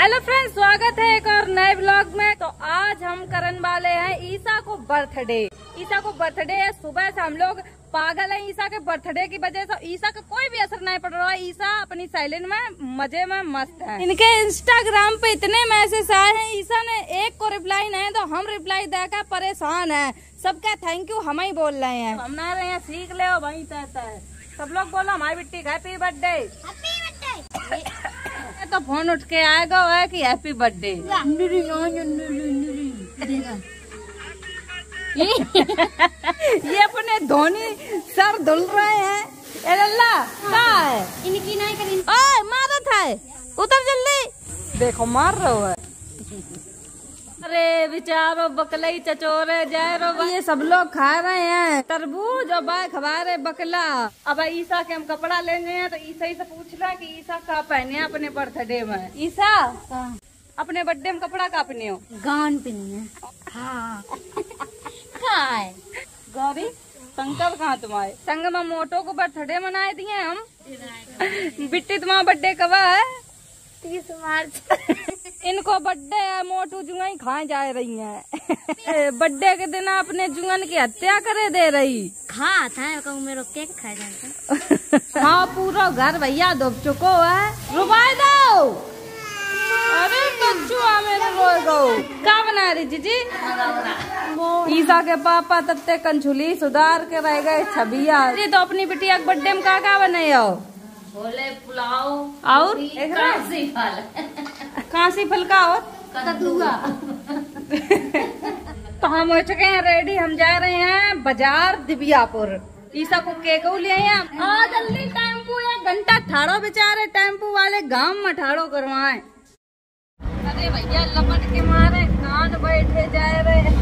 Hello friends, स्वागत है एक और नए ब्लॉग में। तो आज हम करने वाले हैं ईसा को बर्थडे। ईसा को बर्थडे है। सुबह से हम लोग पागल हैं ईसा के बर्थडे की वजह से। ईसा का कोई भी असर नहीं पड़ रहा है। ईसा अपनी साइलेंट में मजे में मस्त है। इनके इंस्टाग्राम पे इतने मैसेज आए हैं, ईसा ने एक को रिप्लाई नहीं तो हम रिप्लाई देकर परेशान है। सबका थैंक यू हम ही बोल रहे हैं। हम ना रहे हैं सीख ले वही कहता है। सब लोग बोलो हमारी बिट्टी हैप्पी बर्थडे। तो फोन उठ के आएगा है कि हैप्पी बर्थडे। ये अपने धोनी सर धुल रहे हैं। अल्लाह क्या है इनकी नहीं करी। ओए मारा था, उतर जल्दी। देखो मार रहा है। अरे बेचारो बकलाई चचोरे जाए रो। ये सब लोग खा रहे हैं तरबूज और बाय खवा रहे बकला। अब ईसा के हम कपड़ा लेने हैं तो ईसा ही से पूछ रहा है कि ईसा का पहने अपने बर्थडे में। ईसा अपने बर्थडे में कपड़ा का पहने हो? गाउन पहनी है। हाँ कहाँ है गौरी? शंकर कहाँ तुम्हारे संग में मोटो को बर्थडे मनाए दिए हम। बिट्टी तुम्हारा बर्थडे कब है? 30 मार्च। इनको बर्थडे है, मोटू जुंगन खाए जा रही है। बर्थडे के दिन अपने जुंगन की हत्या करे दे रही। खा था मेरे केक खाए जाते। हाँ पूरा घर भैया दुब चुको है। रुबाई दो। अरे बच्चुआ मेरे रोए गो। क्या बना रही जीजी? ईसा के पापा तत्ते कंछुली सुधार के रह गए छबिया। तो अपनी बिटिया के बर्थडे में क्या बनाए हो? छोले पुलाव और काशी फल। काशी फल का और कद्दूआ। तो हम हो चुके हैं रेडी। हम जा रहे हैं बाजार दिव्यापुर। ईसा को केक ले आए। जल्दी टेम्पू 1 घंटा ठाड़ो बेचारे टेम्पू वाले गांव में ठाड़ो करवाए। अरे भैया लपट के मारे कान बैठे जा रहे।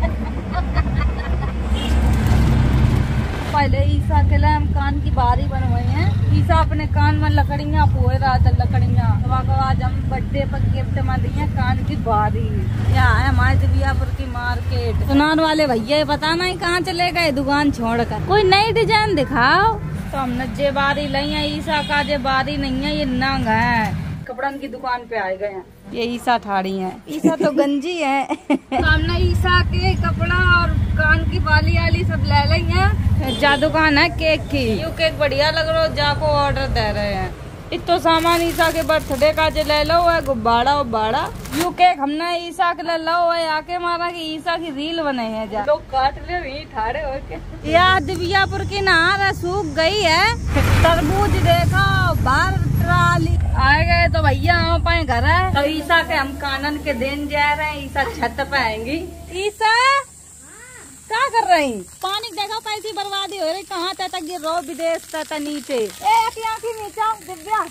पहले ईसा के लिए हम कान की बारी बनवाई है। ईसा अपने कान में लकड़ियाँ पोए रहा था। लकड़ियाँ आज हम बर्थडे पर गिफ्ट में दी है कान की बारी। यहाँ है हमारे दिव्यापुर की मार्केट। सुनान वाले भैया पता नहीं कहाँ चले गए दुकान छोड़कर। कोई नई डिजाइन दिखाओ। तो हमने जे बारी ली है। ईसा का जे बारी नहीं है, ये नंग है। कपड़न की दुकान पे आए गए हैं। ये ईसा ठाड़ी है। ईसा तो गंजी है। तो हमने ईसा के कपड़ा और कान की बाली वाली सब ले ली है। जा दुकान है केक की। यू केक बढ़िया लग रहा है, जाको ऑर्डर दे रहे हैं। इतो सामान ईसा के बर्थडे का जो ले लो है गुब्बारा उब्बारा। यू केक हमने ईसा के ले लो है आके मारा कि ईसा की रील बने है। जा लोग काट ले वही ठाड़े हो के। यार दिव्यापुर की नहर सूख गई है। तरबूज देखो बाहर ट्राली आए गए तो भैया हम पाए घर है। तो ईसा के हम कानन के देन जा रहे हैं। ईसा छत पे आएंगी। ईसा क्या कर रही? पानी देखो पैसी बर्बादी हो रही। कहाँ तक गिर रहो विदेश तक नीचे। आँखी नीचा दिव्या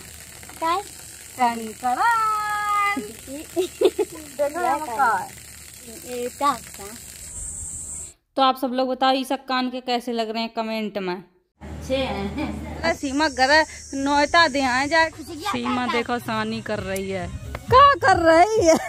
तो आप सब लोग बताओ ईसा कान के कैसे लग रहे हैं कमेंट में। अच्छे हैं। सीमा घर नोता दे आए जा। सीमा देखो सानी कर रही है। क्या कर रही है?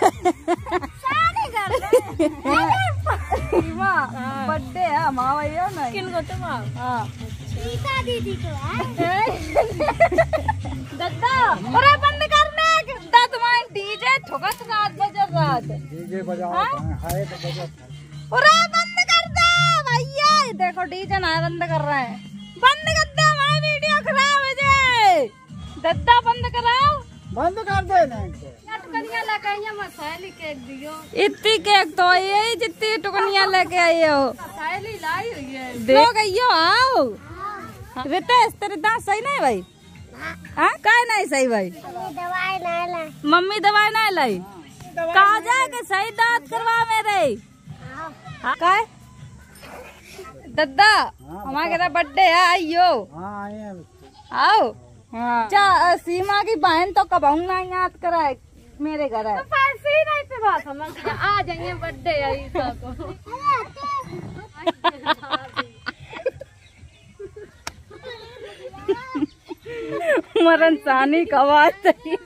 सीमा बर्थडे है हमारा भैया ना। किनको तुम्हारा? ईसा दीदी को है। दद्दा अरे बंद करने। दद्दा तुम्हारे डीजे ठुकत रात बजर रात। डीजे बजाओ हाय तो बजर। अरे बंद कर दे भैया। देखो डीजे ना बंद कर रहे हैं। बंद कर दे हमारी वीडियो खराब है जे। दद्दा बंद कराओ। बंद कर दे ना। टुकनिया लेके आई मसाली केक दियो। इतनी केक तो यही जितनी टुकनिया लेके आई हो। मसाली लाई हुई है। देखो गईयो आओ। रितेश तेरे दांत सही नहीं भाई? हाँ काय नहीं सही भाई? दवाई नहीं लाई। मम्मी दवाई नहीं लाई। कहा जाए कि सही दांत करवा मेरे। काय दद्दा हमारे बर्थडे है आइयो। आओ। हाँ सीमा की बहन तो कब ना याद कराए मेरे घर है। तो पैसे ही नहीं पे बात हम आ जाएंगे बर्थडे है ईसा को। मरन सानी का बात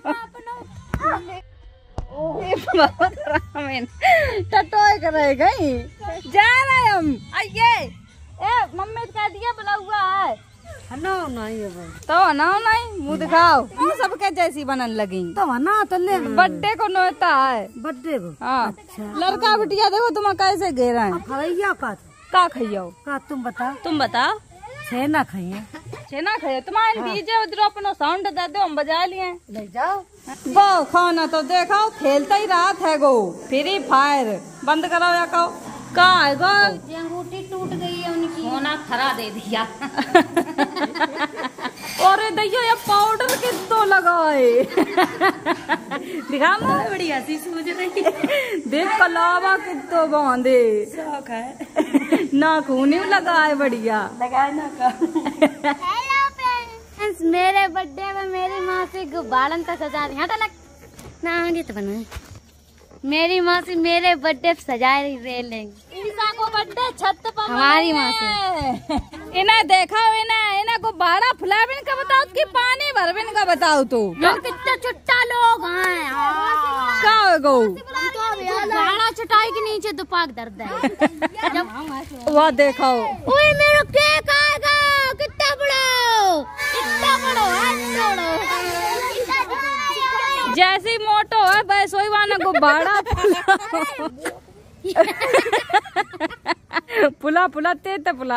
बहुत रामेन टटोय करे गई। जा रहे हम। आइए ए मम्मी कह दिया बुला हुआ है। तो ना नहीं मुँह दिखाओ सबके जैसी बनन लगी तो ना तो ले बर्थडे को नोता है बर्थडे को। हाँ लड़का बिटिया देखो तुम कैसे घेरा है खैया का खाइयो का तुम बताओ छेना खाइए छेना खाइए तुम्हारे डीजे उधर अपना साउंड दे दो हम बजा लिए ले जाओ। गो खाना तो देखो खेलता ही रात है गो फ्री फायर बंद करो या कहो का है गो अंगूठी टूट गई है उनकी होना खरा दे दिया। और दैया ये पाउडर कितो लगाए दिखा मुझे बड़ी हंसी सूझ रही देख कलावा कितो बांधे शौक है ना खूनी लगाए बढ़िया लगाए ना का। हेलो फ्रेंड्स, मेरे बर्थडे में मेरी माँ से गुब्बारन का सजा रही है ना ये तो बना मेरी माँ से मेरे बर्थडे सजा रही लेंगे ईसा को बर्थडे छत पर हमारी माँ से इन्हें देखा इन्हें गुब्बारा फुलाबिन का बताओ कि पानी भरबिन का बताओ तो लोग कितने छुट्टा लोग हैं का गो गुब्बारा चटाई के नीचे दुपाक दर्द है वह देखो ओए मेरा केक आएगा कितना बड़ा जैसी मोटो है वैसे ही वाना गुब्बारा पुला पुला तेज पुला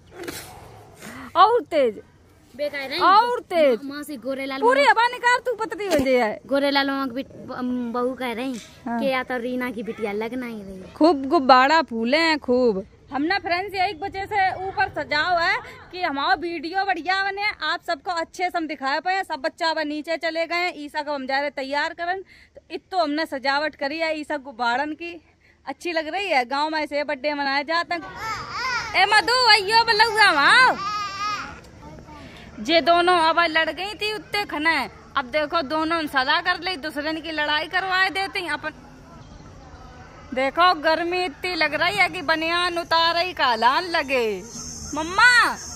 और तेज बेकार है और तेज माँ से गोरेलाल पूरी हवा निकाल तू पतली हो जाए गोरेलाल बहू कह रही कि या तो रीना की बिटिया लगना ही रही खूब गुब्बारा फूले हैं खूब हमने फ्रेंड्स यही वजह से ऊपर सजाओ है कि हमारा वीडियो बढ़िया बने आप सबको अच्छे से हम दिखाए पाए सब बच्चा अब नीचे चले गए ईसा को हम जा रहे तैयार करन तो इतो हमने सजावट करी है ईसा गुब्बारन की अच्छी लग रही है गांव में ऐसे बर्थडे मनाए जाते हैं। ए मधु अयो बलुआ वहाँ जे दोनों अब लड़ गई थी उतने खना है अब देखो दोनों सदा कर ली दूसरे की लड़ाई करवाए देती अपन देखो गर्मी इतनी लग रही है कि बनियान उतार ही कालान लगे। मम्मा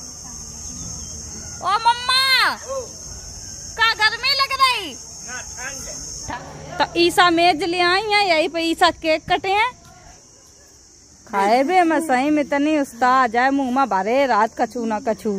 ओ मम्मा का गर्मी लग रही तो ईसा मेज ले आई है यही पे ईसा केक कटे हैं खाए बे मैं सही में इतनी उस्ताद जाए मुँह में भरे रात कछू ना कछू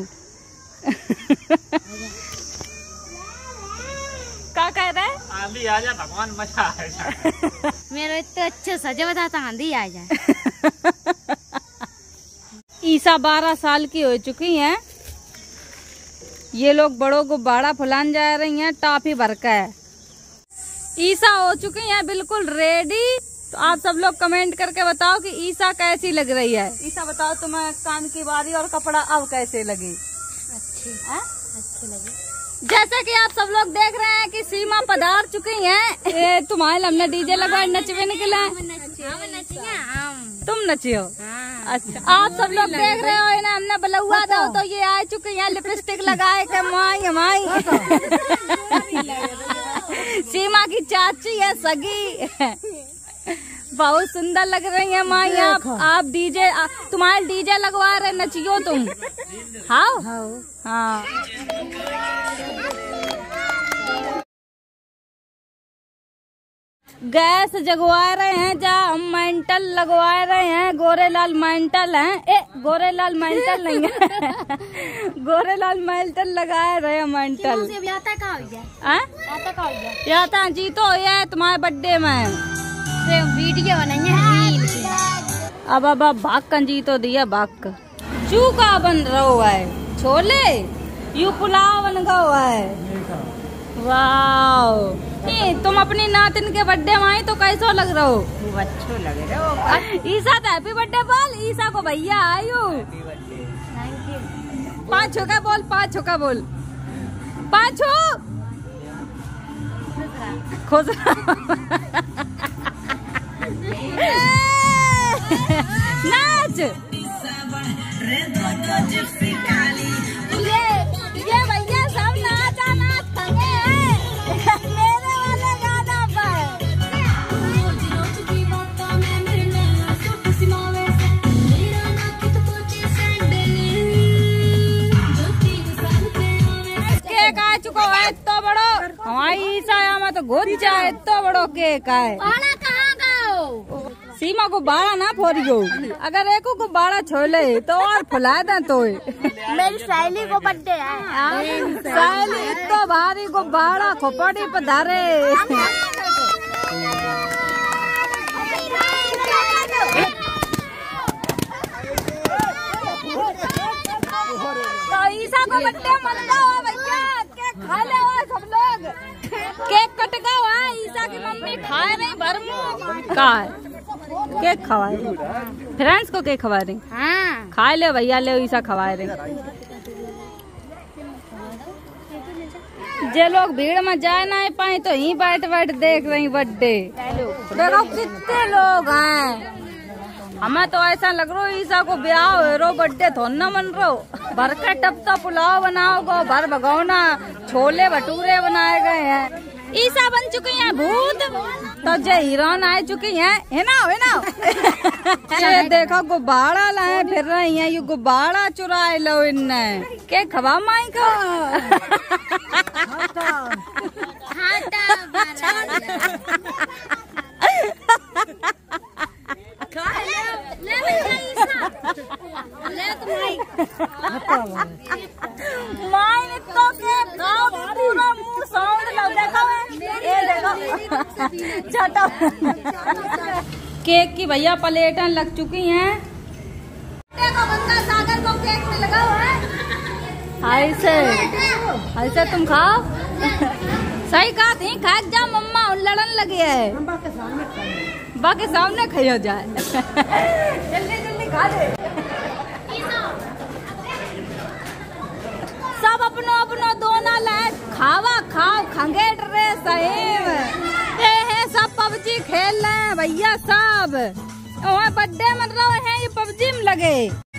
क्या कह रहे आंधी आ जाए भगवान मजा आएगा मेरा इतने अच्छे सजे बताता आंधी आ जाए। ईसा 12 साल की हो चुकी हैं ये लोग बड़ों गुब्बारा फुलाने जा रही हैं टाफी भर का है। ईसा हो चुकी हैं बिल्कुल रेडी तो आप सब लोग कमेंट करके बताओ कि ईसा कैसी लग रही है। ईसा बताओ तुम्हें कान की बारी और कपड़ा अब कैसे लगी अच्छी लगी जैसे कि आप सब लोग देख रहे हैं कि सीमा पधार चुकी हैं तुम्हारे हमने डीजे लगवाए नचवे निकला तुम नचियो अच्छा आप सब लोग देख रहे हो ना हमने बलुआ दो तो ये आ चुकी हैं लिपस्टिक लगाए के माई माई सीमा की चाची है सगी बहुत सुंदर लग रही है माई आप डीजे तुम्हारे डीजे लगवा रहे नचियो तुम हाँ गैस जगवा रहे हैं जा हम मेंटल लगवा रहे हैं गोरेलाल मेंटल हैं गोरेलाल मेंटल नहीं है गोरेलाल मेंटल लगा रहे हैं मेंटल याता जी तो ये तुम्हारे बर्थडे में वीडियो बनाइए अब भाग कं जी तो दिया भाग चूका बन रहा है छोले यू पुलाव बन गया है वाह तुम अपनी नातिन के बर्थडे में आई तो कैसा लग रहा हो अच्छो लग रहा हो ईसा तो हैप्पी बर्थडे बोल ईसा को भैया आयु 5 छक्का बोल 5 छक्का बोल 5 खुश नाच ये भैया सब नाचा नाच खंगे हैं मेरे वाले गाना पर केक आ चुका है इतना बड़ो हमारी ईसा में तो घुस जाए इतना बड़ो केक है कहाँ गए सीमा को बाड़ा ना फोरियो, अगर एक को बाड़ा छोले तो और फुला दे तो। मेरी सहेली को बर्थडे है। सहेली तो भारी को बाड़ा खोपड़ी पधारे। तो ईसा को बर्थडे मनता हुआ भैया, केक खा ले सब लोग। केक कटका हुआ, ईसा की मम्मी खाए नहीं भरमू का केक खवाए, फ्रेंड्स को केक खवा रही। हाँ खा ले भैया, ले ईसा खवाए रही। जे लोग भीड़ में जा नहीं पाए तो यहीं बैठ बैठ देख रही बर्थडे। देखो कितने लोग हैं। हमें तो ऐसा लग रहा है ईसा को ब्याह हो रो, बर्थडे थोड़ा न मन रो। भर के टप तो पुलाव बनाओ गो, भर भगौना छोले भटूरे बनाए गए हैं। ईसा बन चुके हैं भूत, तो जे हीरोइन आ चुकी हैं, है ना। ये देखो गुब्बारा लाए फिर रही हैं, ये गुब्बारा चुराए लो इनने। के खवा माई का माई तो के पूरा मुंह साउंड लग देखो, ये देखो चटो। केक की भैया प्लेटें लग चुकी हैं। देखो बंदा सागर को केक में लगा हुआ है। ऐसे तुम खाओ। सही कहा थी, खा जा मम्मा लड़न लगी है। बाकी सामने खाई जाए। जल्दी जल्दी खा दे। सब अपनो अपनो दोना लाए खावा खाओ, खंगेट रे सहीम। है सब पबजी खेल रहे हैं भैया सब। वहाँ बर्थडे मन रहे हैं, ये पबजी में लगे।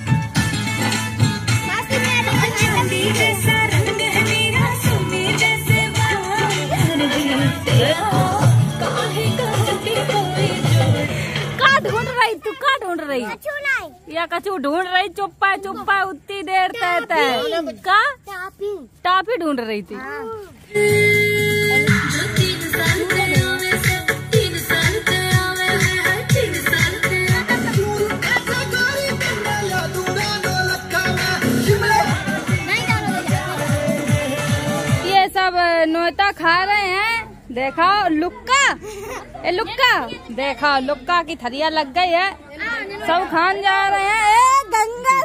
का ढूंढ रही तू, का ढूंढ रही या कछु ढूंढ रही? चुप्पा चुप्पा उतनी देर तय का टाफी ढूंढ रही थी। ये सब नोता खा रहे हैं। देखो लुक्का, ए लुक्का देखो, लुक्का की थरिया लग गई है, सब खान जा रहे हैं। ए गंगा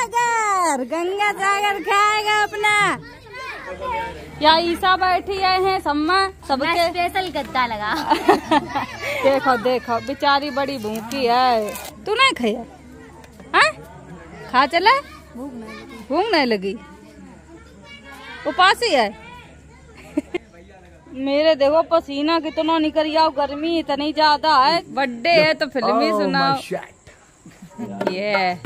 सागर खाएगा अपना। या ईसा बैठी हैं सम्मा, सबके स्पेशल गद्दा लगा। देखो देखो बेचारी बड़ी भूखी है। तू नहीं खाया? हाँ खा चले, भूख नहीं लगी, उपासी है। मेरे देखो पसीना कितना निकल आओ, गर्मी इतनी ज्यादा है। बर्थडे है तो फिल्म ही सुनाओ। ये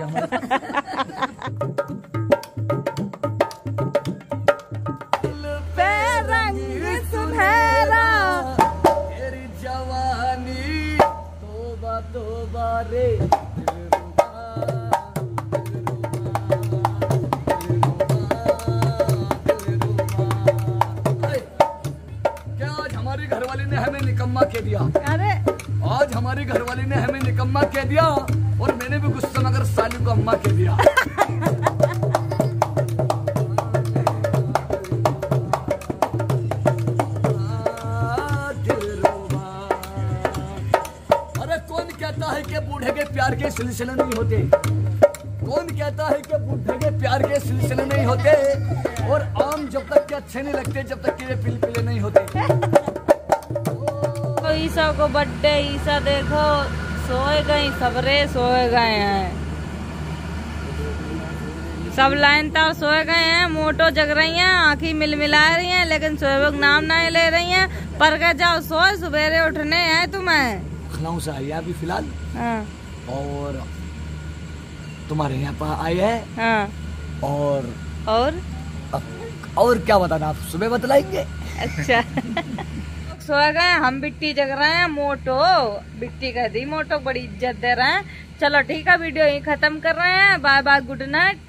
रंग सुनहरा तेरी जवानी, तोबा तोबा रे। घरवाली ने हमें निकम्मा कह दिया। अरे आज हमारी घरवाली ने हमें निकम्मा कह दिया और मैंने भी गुस्सा में अगर साली को अम्मा कह दिया। अरे कौन कहता है कि बूढ़े के प्यार के सिलसिले नहीं होते? कौन कहता है कि बूढ़े के प्यार के सिलसिले नहीं होते? और आम जब तक के अच्छे नहीं लगते, जब तक के पिलपिले नहीं होते। ईसा को बर्थडे, ईसा देखो सोए गई, सबरे सोए गए हैं, सब लाइन तार सोए गए हैं। मोटो जग रही हैं, आँखी मिला रही हैं, लेकिन सोए नाम नहीं ले रही हैं। पर के जाओ सोए, सवेरे उठने हैं तुम्हें। लखनऊ से आई है अभी फिलहाल। हाँ। और तुम्हारे यहाँ पर आए हैं। हाँ। और क्या बताना, आप सुबह बतलाएंगे। अच्छा सो गए हम, बिट्टी जग रहे हैं। मोटो बिट्टी कह दी, मोटो बड़ी इज्जत दे रहे हैं। चलो ठीक है, वीडियो यही खत्म कर रहे हैं। Bye bye, good night.